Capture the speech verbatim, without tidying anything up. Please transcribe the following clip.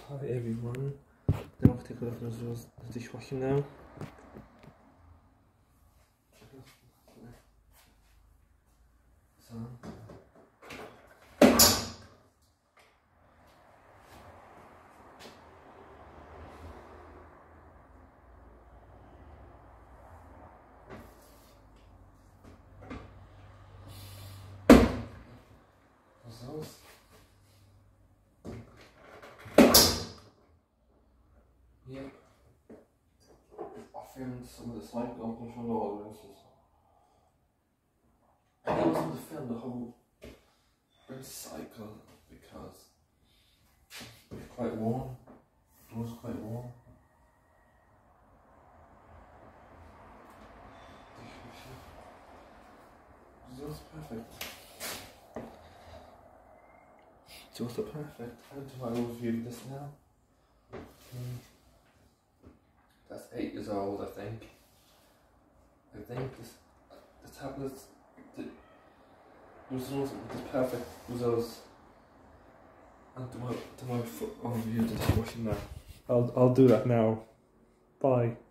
Hi everyone. Now we'll take a look at the dishwasher now. So, those. Yep. I filmed some of the side open from the audiences. I didn't want to film the whole cycle because it's quite warm. It was quite warm. Just perfect. Just perfect. How do I review this now? Mm. That's eight years old, I think. I think this, the tablets, the results, the perfect results. And do my, do my foot overview the dishwashing now. I'll, I'll do that now. Bye.